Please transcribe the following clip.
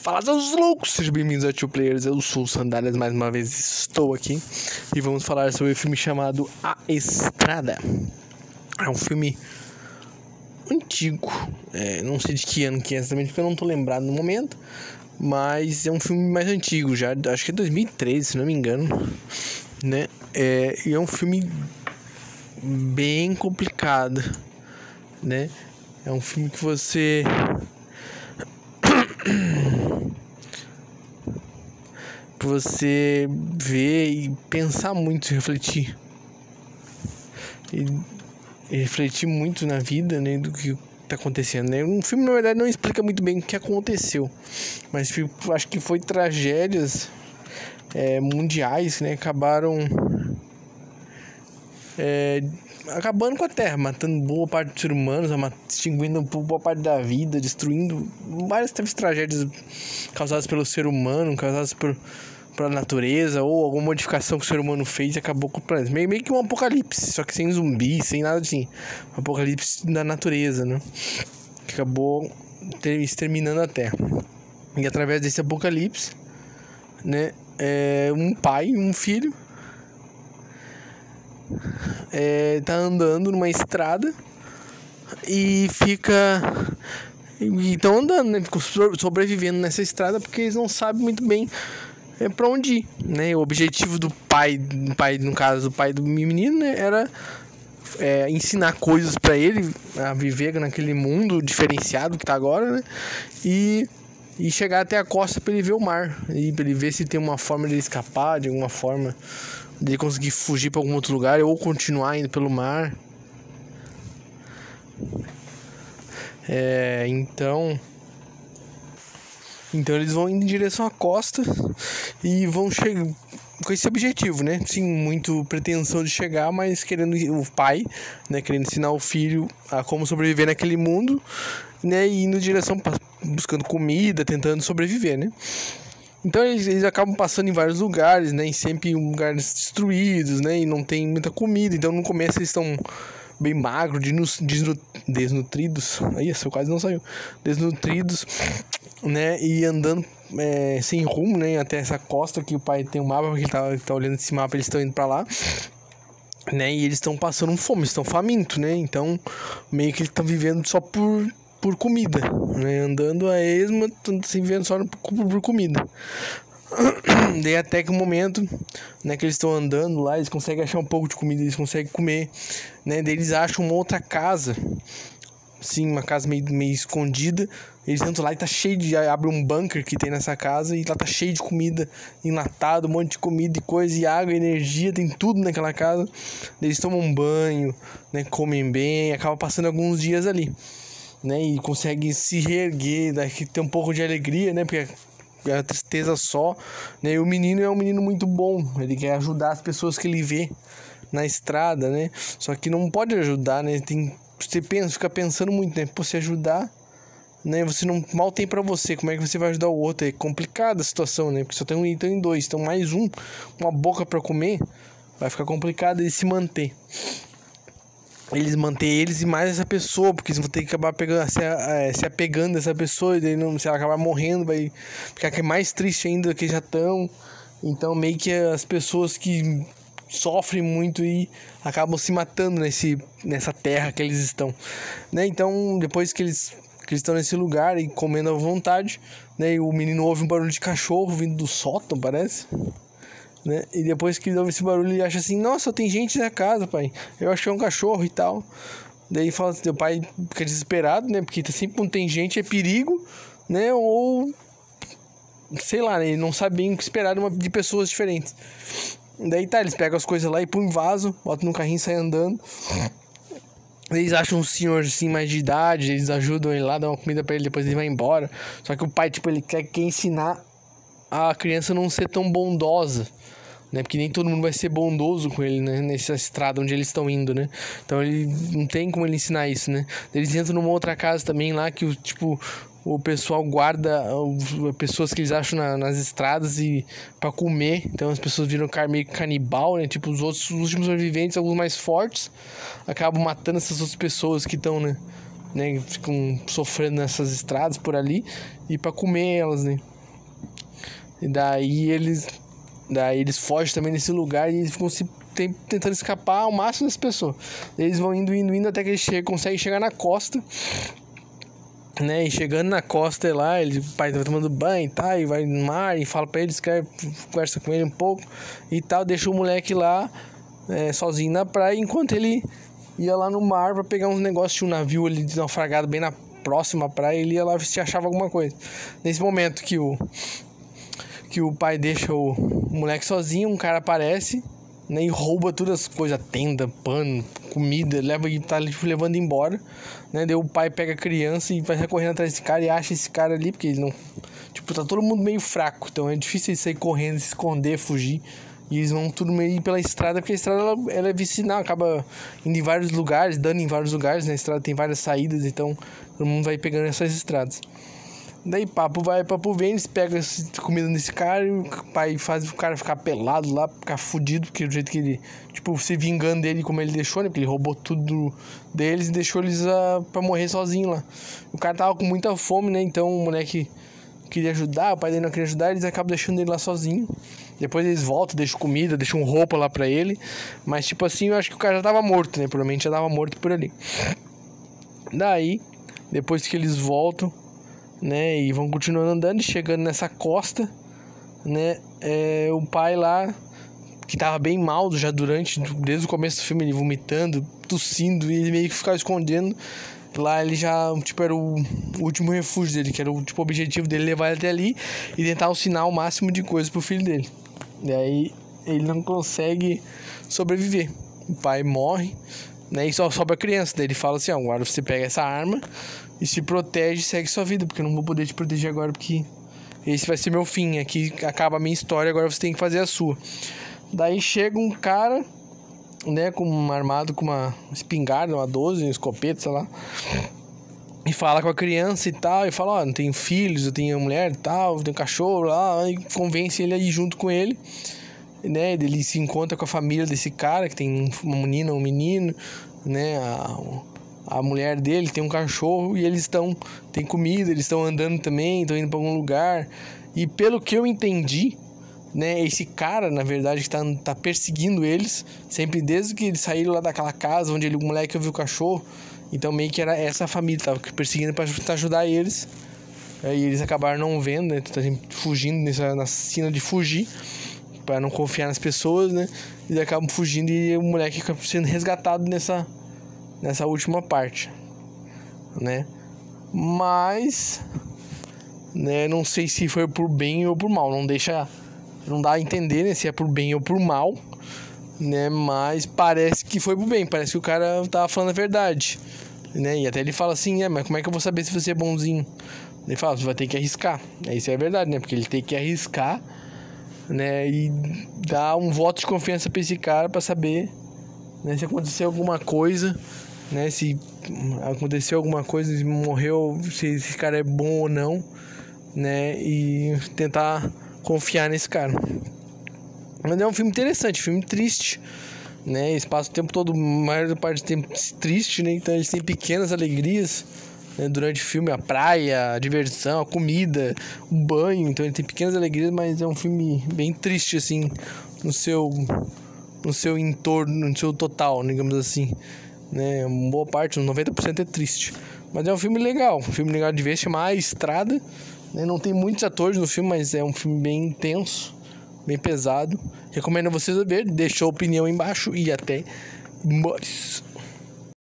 Fala, seus loucos! Sejam bem-vindos a Two Players, eu sou o Sandálias, mais uma vez estou aqui e vamos falar sobre o filme chamado A Estrada. É um filme antigo, não sei de que ano que é exatamente, porque eu não tô lembrado no momento, mas é um filme mais antigo já, acho que é 2013, se não me engano, né? E é um filme bem complicado, né? É um filme que você vê e pensar muito, refletir e refletir muito na vida, né, do que tá acontecendo, né? Um filme, na verdade, não explica muito bem o que aconteceu, mas acho que foi tragédias mundiais, né, acabaram acabando com a Terra, matando boa parte dos seres humanos, extinguindo boa parte da vida, destruindo várias tragédias causadas pelo ser humano, causadas pela natureza, ou alguma modificação que o ser humano fez e acabou com o planeta. Meio que um apocalipse, só que sem zumbis, sem nada assim. Um apocalipse da natureza, né? Que acabou exterminando a Terra. E através desse apocalipse, né? Um pai e um filho tá andando numa estrada e estão andando, né? Ficam sobrevivendo nessa estrada porque eles não sabem muito bem pra onde ir, né? O objetivo do pai, no caso, do pai do menino, né, era ensinar coisas pra ele a viver naquele mundo diferenciado que tá agora, né? E chegar até a costa pra ele ver o mar e pra ele ver se tem uma forma de ele escapar, de alguma forma de ele conseguir fugir pra algum outro lugar ou continuar indo pelo mar. Então eles vão indo em direção à costa e vão chegar com esse objetivo, né? Sim, muito pretensão de chegar, mas querendo o pai, né? Querendo ensinar o filho a como sobreviver naquele mundo, né? E indo em direção, buscando comida, tentando sobreviver, né? Então eles acabam passando em vários lugares, né? E sempre em lugares destruídos, né? E não tem muita comida. Então no começo eles estão bem magros, desnutridos. Aí, essa quase não saiu. Desnutridos, né? E andando sem rumo, né? Até essa costa que o pai tem um mapa, porque ele tá olhando esse mapa, eles estão indo pra lá, né? E eles estão passando fome, estão famintos, né? Então meio que eles estão vivendo só por comida, né? Andando a esmo, se vivendo só por comida. Daí até que o momento, né, que eles estão andando lá, eles conseguem achar um pouco de comida, eles conseguem comer, né? Daí eles acham uma outra casa, sim, uma casa meio escondida. Eles entram lá e tá cheio de... Abre um bunker que tem nessa casa e lá tá cheio de comida enlatada, um monte de comida e coisa, e água, energia, tem tudo naquela casa. Daí eles tomam um banho, né, comem bem, acabam passando alguns dias ali, né, e conseguem se reerguer, daqui ter um pouco de alegria, né, porque é a tristeza só, né, e o menino é um menino muito bom, ele quer ajudar as pessoas que ele vê na estrada, né, só que não pode ajudar, né, você fica pensando muito, né, pô, se ajudar, né, você não mal tem pra você, como é que você vai ajudar o outro? É complicada a situação, né, porque só tem então em dois, então mais uma boca pra comer, vai ficar complicado ele se manter. Eles mantêm eles e mais essa pessoa, porque eles vão ter que acabar se apegando a essa pessoa, e daí se ela acabar morrendo, vai ficar mais triste ainda do que já estão. Então meio que as pessoas que sofrem muito e acabam se matando nessa terra que eles estão, né? Então depois que eles estão nesse lugar e comendo à vontade, né? E o menino ouve um barulho de cachorro vindo do sótão, parece, né? E depois que ele ouve esse barulho, ele acha assim: nossa, tem gente na casa, pai, eu acho que é um cachorro e tal. Daí fala assim, teu pai fica desesperado, né? Porque sempre quando tem gente é perigo, né? Ou sei lá, né? Ele não sabe bem o que esperar de pessoas diferentes. Daí tá, eles pegam as coisas lá e põem em vaso, botam no carrinho e saem andando. Eles acham um senhor assim mais de idade, eles ajudam ele lá, dão uma comida pra ele, depois ele vai embora. Só que o pai, tipo, ele quer ensinar a criança a não ser tão bondosa, né? Porque nem todo mundo vai ser bondoso com ele, né? Nessa estrada onde eles estão indo, né? Então ele não tem como ele ensinar isso, né? Eles entram numa outra casa também lá que o pessoal guarda pessoas que eles acham nas estradas e para comer. Então as pessoas viram meio canibal, né? Tipo, os últimos sobreviventes, alguns mais fortes, acabam matando essas outras pessoas que estão, né? Ficam sofrendo nessas estradas por ali e para comer elas, né? E daí eles fogem também nesse lugar e eles ficam tentando escapar ao máximo das pessoas. Eles vão indo até que eles conseguem chegar na costa, né? E chegando na costa lá, o pai tá tomando banho e tal, e vai no mar e fala pra eles, conversa com ele um pouco e tal, deixa o moleque lá sozinho na praia, enquanto ele ia lá no mar pra pegar uns negócios. Tinha um navio ali naufragado bem na próxima praia, ele ia lá ver se achava alguma coisa. Nesse momento que o pai deixa o moleque sozinho, um cara aparece, né, e rouba todas as coisas, tenda, pano, comida, tá levando embora, né? Daí o pai pega a criança e vai correndo atrás desse cara e acha esse cara ali, porque ele não... tá todo mundo meio fraco, então é difícil ele sair correndo, se esconder, fugir. E eles vão tudo meio pela estrada, porque a estrada ela é vicinal, acaba indo em vários lugares, dando em vários lugares, né? A estrada tem várias saídas, então todo mundo vai pegando essas estradas. Daí papo vai, papo vem, eles pegam comida nesse cara e o pai faz o cara ficar pelado lá, ficar fudido, porque do jeito que ele, se vingando dele como ele deixou, né? Porque ele roubou tudo deles e deixou eles pra morrer sozinho lá. O cara tava com muita fome, né? Então o moleque queria ajudar, o pai dele não queria ajudar, eles acabam deixando ele lá sozinho. Depois eles voltam, deixam comida, deixam roupa lá pra ele. Mas eu acho que o cara já tava morto, né? Provavelmente já tava morto por ali. Daí, depois que eles voltam, né, e vão continuando andando e chegando nessa costa, né, o pai lá, que tava bem mal já desde o começo do filme, ele vomitando, tossindo, e ele meio que ficava escondendo. Lá ele já, era o último refúgio dele, que era o objetivo dele, levar ele até ali e tentar ensinar o máximo de coisa pro filho dele. E aí ele não consegue sobreviver. O pai morre, né, e só sobra a criança. Daí ele fala assim, agora você pega essa arma e se protege e segue sua vida, porque eu não vou poder te proteger agora, porque esse vai ser meu fim. Aqui acaba a minha história, agora você tem que fazer a sua. Daí chega um cara, né, armado com uma espingarda, uma 12, um escopeta, sei lá, e fala com a criança e tal, e fala, não tenho filhos, eu tenho mulher e tal, eu tenho cachorro lá, e convence ele a ir junto com ele, né, ele se encontra com a família desse cara, que tem uma menina, um menino, né, a mulher dele tem um cachorro, e eles tem comida, eles estão andando também, estão indo para algum lugar, e pelo que eu entendi, né, esse cara, na verdade, que tá perseguindo eles, sempre desde que eles saíram lá daquela casa onde o moleque ouviu o cachorro. Então meio que era essa família, tava perseguindo pra tentar ajudar eles. Aí eles acabaram não vendo, né, fugindo na cena de fugir, pra não confiar nas pessoas, né. Eles acabam fugindo e o moleque acaba sendo resgatado nessa última parte, né. Mas, né, não sei se foi por bem ou por mal, não dá a entender, né, se é por bem ou por mal, né, mas parece que foi por bem, parece que o cara tava falando a verdade, né, e até ele fala assim, mas como é que eu vou saber se você é bonzinho? Ele fala, você vai ter que arriscar, isso é verdade, né, porque ele tem que arriscar, né, e dar um voto de confiança pra esse cara pra saber, né, se acontecer alguma coisa, né, se aconteceu alguma coisa, se morreu, se esse cara é bom ou não, né, e tentar confiar nesse cara. Mas é um filme interessante, filme triste, né? Eles passam o tempo todo, a maior parte do tempo triste, né? Então eles têm pequenas alegrias, né, durante o filme, a praia, a diversão, a comida, o banho. Então ele tem pequenas alegrias, mas é um filme bem triste, assim, no seu entorno, no seu total, digamos assim, né? Uma boa parte, uns 90% é triste. Mas é um filme legal de ver, chama A Estrada. Não tem muitos atores no filme, mas é um filme bem intenso, bem pesado. Recomendo vocês a ver. Deixa a opinião embaixo e até mais.